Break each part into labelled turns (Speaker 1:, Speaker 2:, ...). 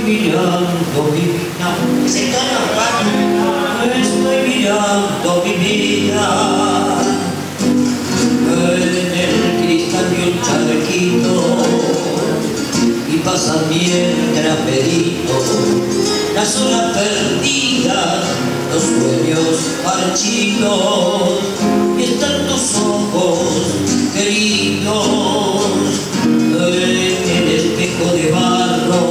Speaker 1: mirando mi vida.
Speaker 2: Ese tono, Juan.
Speaker 1: Estoy mirando mi vida. En el cristal de un charquito y pasa mientras medito las horas perdidas, los sueños marchitos, y están tus ojos queridos en el espejo de barro,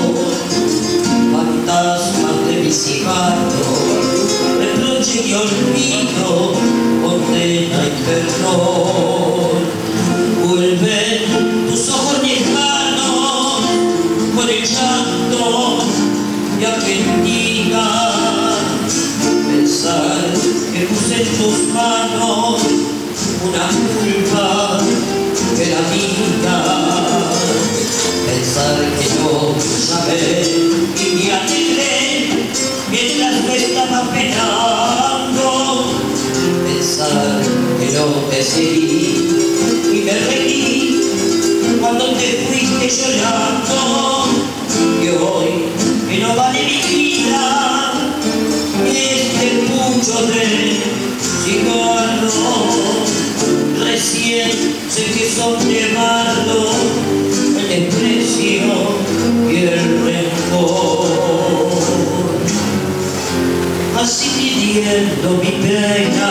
Speaker 1: fantasmas de mi cigarro, reproche y olvido, condena y perdón. Vuelven tus ojos lejanos por el llanto de Argentina. Pensar que puse en tus manos una culpa que era mía. Pensar que no sabé y me alegré mientras me estaba penando. Pensar que no te seguí y me reí cuando te fuiste llorando. Y hoy que no vale mi vida este pucho de cigarro, recién sé que son llevando el desprecio y el rencor. Así pidiendo mi pena,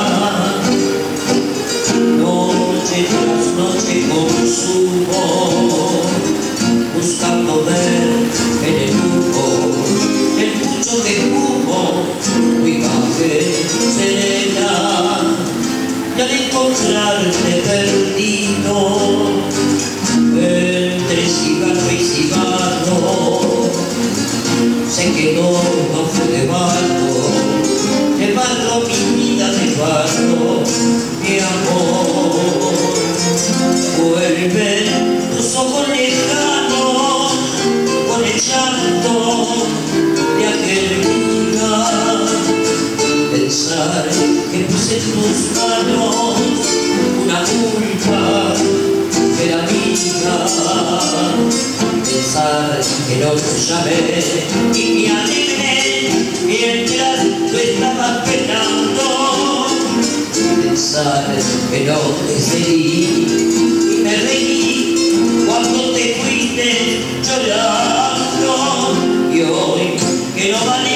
Speaker 1: noche tras noche consumo, buscando ver en el humo el pucho de humo, mi imagen serena. Y al encontrarte perdido entre cigarro y cigarro, sé que no fue de barro mi vida, de barro mi amor. Vuelven tus ojos lejanos con el llanto de aquel día. Pensar que puse en tus manos una culpa que era mía. Pensar que no te llamé y me alegré mientras tú estabas penando. Pensar que no te seguí y me reí cuando te fuiste llorando. Y hoy que no vale